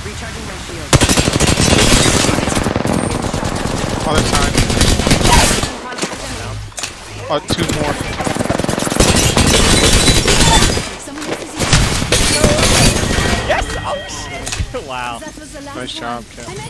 Recharging my shield. Other side. Oh, 2 more. Yes! Oh, wow. Nice job, Kim.